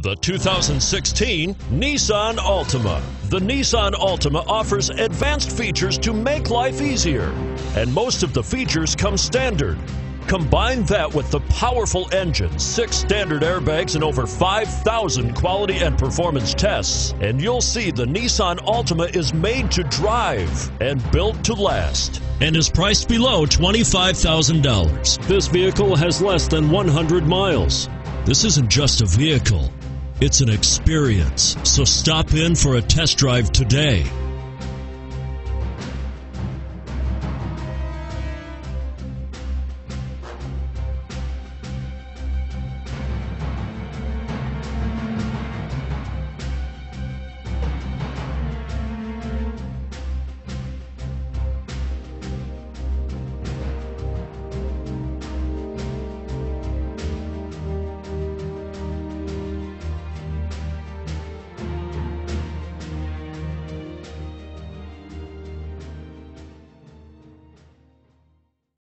The 2016 Nissan Altima. The Nissan Altima offers advanced features to make life easier, and most of the features come standard. Combine that with the powerful engine, 6 standard airbags, and over 5,000 quality and performance tests, and you'll see the Nissan Altima is made to drive and built to last, and is priced below $25,000. This vehicle has less than 100 miles. This isn't just a vehicle, it's an experience. So stop in for a test drive today.